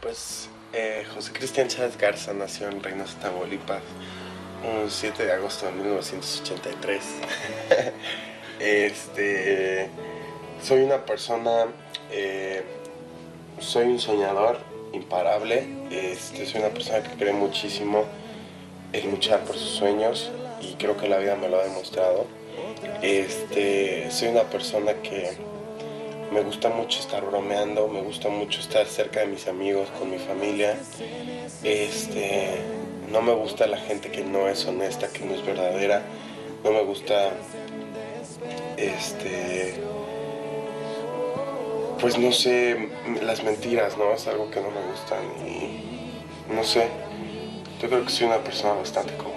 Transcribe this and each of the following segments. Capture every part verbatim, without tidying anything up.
Pues eh, José Cristian Chávez Garza nació en Reynosa, Tamaulipas, un siete de agosto de mil novecientos ochenta y tres. este, soy una persona, eh, soy un soñador imparable, este, soy una persona que cree muchísimo en luchar por sus sueños y creo que la vida me lo ha demostrado. Este, soy una persona que me gusta mucho estar bromeando, me gusta mucho estar cerca de mis amigos, con mi familia. Este, no me gusta la gente que no es honesta, que no es verdadera. No me gusta, este, pues no sé, las mentiras, ¿no? Es algo que no me gustan y no sé. Yo creo que soy una persona bastante común.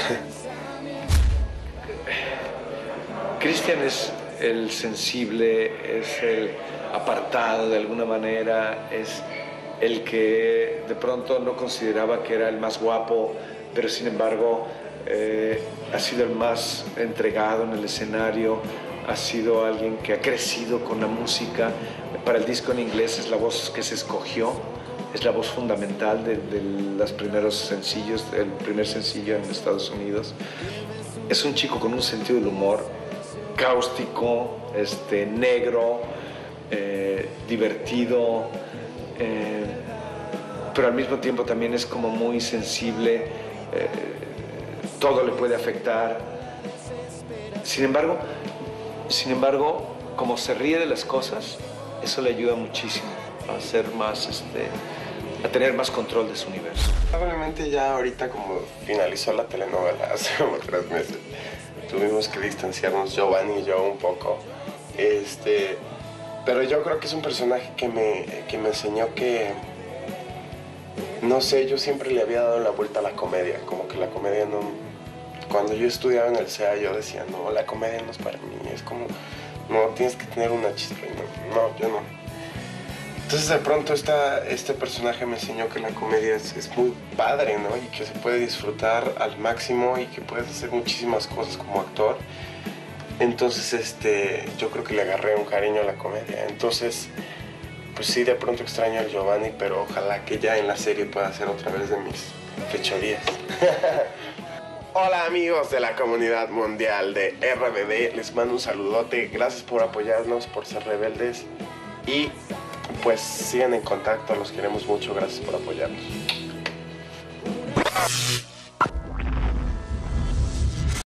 Cristian es el sensible, es el apartado de alguna manera, es el que de pronto no consideraba que era el más guapo, pero sin embargo eh, ha sido el más entregado en el escenario, ha sido alguien que ha crecido con la música. Para el disco en inglés es la voz que se escogió, es la voz fundamental de, de los primeros sencillos, el primer sencillo en Estados Unidos. Es un chico con un sentido del humor cáustico, este, negro, eh, divertido, eh, pero al mismo tiempo también es como muy sensible, eh, todo le puede afectar. Sin embargo, sin embargo, como se ríe de las cosas, eso le ayuda muchísimo a ser más, este, a tener más control de su universo. Probablemente ya ahorita, como finalizó la telenovela hace como tres meses, tuvimos que distanciarnos Giovanni y yo un poco. Este, pero yo creo que es un personaje que me, que me enseñó que, no sé, yo siempre le había dado la vuelta a la comedia, como que la comedia no... Cuando yo estudiaba en el C E A yo decía, no, la comedia no es para mí, es como, no, tienes que tener una chispa, y no, no, yo no. Entonces de pronto esta, este personaje me enseñó que la comedia es, es muy padre, ¿no? Y que se puede disfrutar al máximo y que puedes hacer muchísimas cosas como actor. Entonces este, yo creo que le agarré un cariño a la comedia. Entonces, pues sí, de pronto extraño al Giovanni, pero ojalá que ya en la serie pueda hacer otra vez de mis fechorías. Hola amigos de la comunidad mundial de R B D, les mando un saludote. Gracias por apoyarnos, por ser rebeldes. Y pues sigan en contacto, los queremos mucho, gracias por apoyarnos.